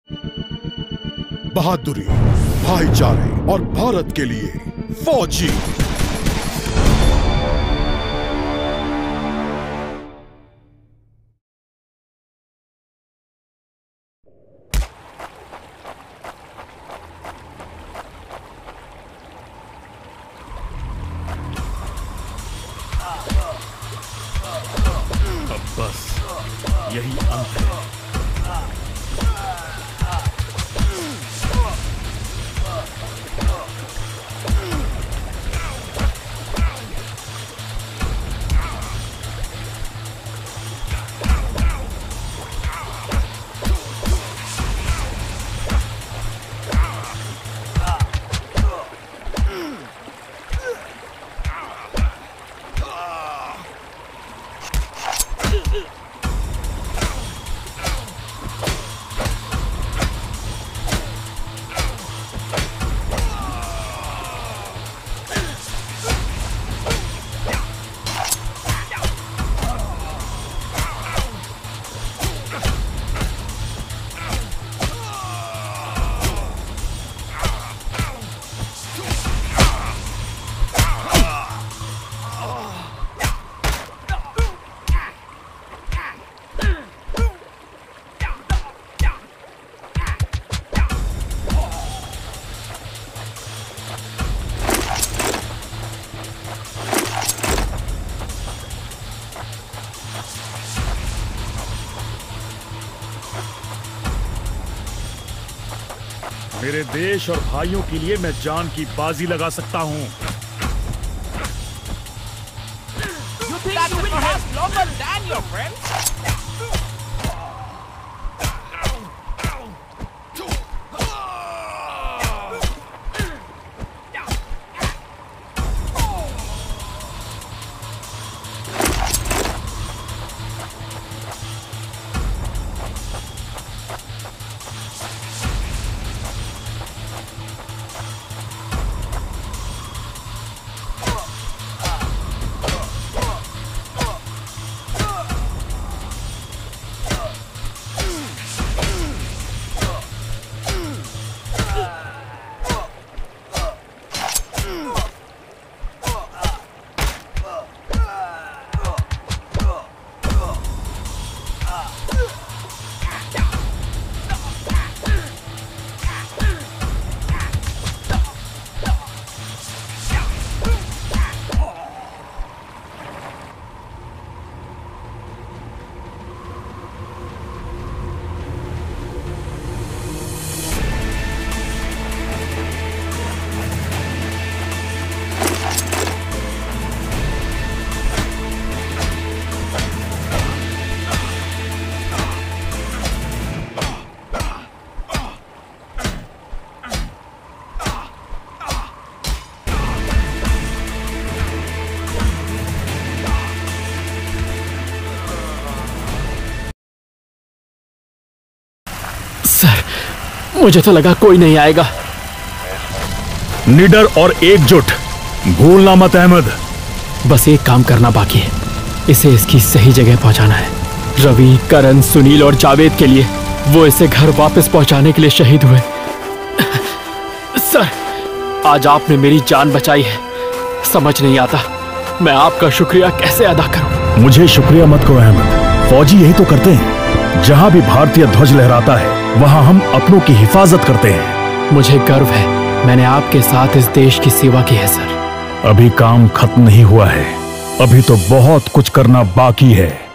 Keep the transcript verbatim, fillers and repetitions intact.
बहादुरी, भाईचारे और भारत के लिए फौजी। अब बस यही अंत है। मेरे देश और भाइयों के लिए मैं जान की बाजी लगा सकता हूं। You think you will last longer than your friends? Sir, मुझे तो लगा कोई नहीं आएगा। निडर और एकजुट, भूलना मत अहमद। बस एक काम करना बाकी है, इसे इसकी सही जगह पहुंचाना है। रवि, करण, सुनील और जावेद के लिए वो इसे घर वापस पहुंचाने के लिए शहीद हुए। सर, आज आपने मेरी जान बचाई है। समझ नहीं आता मैं आपका शुक्रिया कैसे अदा करूं। मुझे शुक्रिया मत करो अहमद, फौजी यही तो करते हैं। जहां भी भारतीय ध्वज लहराता है वहां हम अपनों की हिफाजत करते हैं। मुझे गर्व है, मैंने आपके साथ इस देश की सेवा की है सर। अभी काम खत्म नहीं हुआ है, अभी तो बहुत कुछ करना बाकी है।